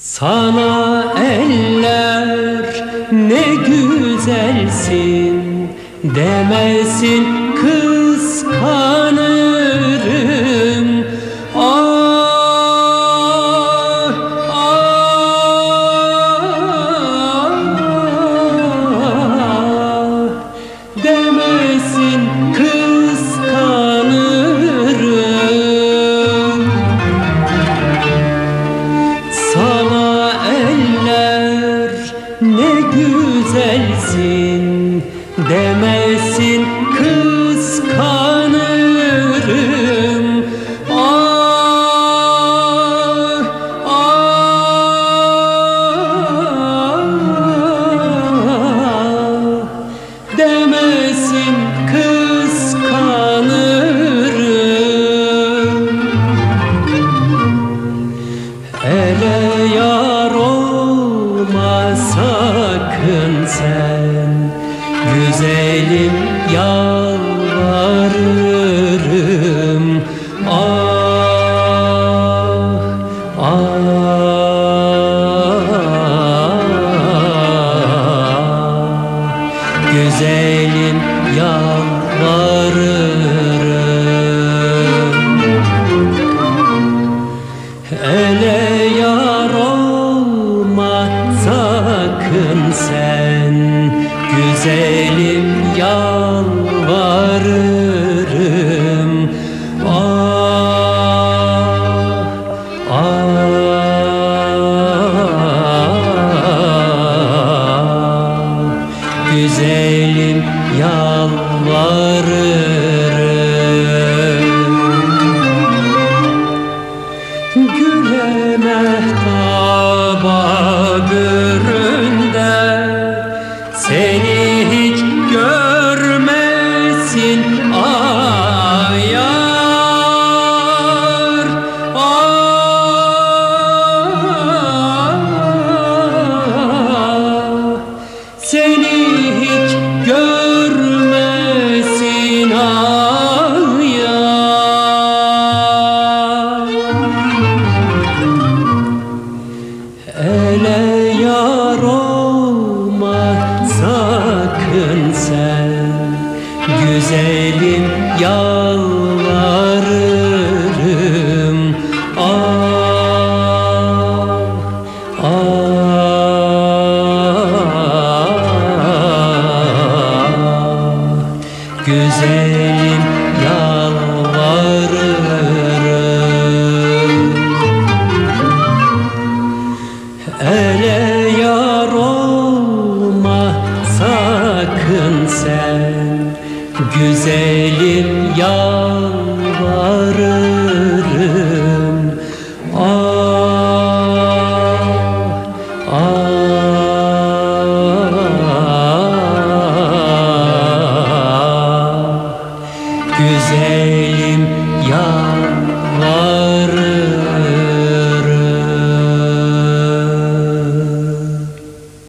Sana eller ne güzelsin demesin kıskanırım. Ah, ah, demesin kıskanırım. Sana eller ne güzelsin demesin kıskanırım. Ah, ah, demesin kıskanırım. Ele yar olma sakın sen, güzelim yalvarırım. Ah, güzelim yalvarırım. Ele yar olma sakın sen, güzelim yalvarırım. Ah, güzelim yalvarırım. Güle mehtaba büründe seni hiç görmesin ayar. Ah, seni hiç görmesin ayar. Ele yar olma sakın sen, güzelim yalvarırım. Ah, güzelim yalvarırım. Ele yar olma sakın sen, güzelim yalvarırım. Güzelim yalvarırım.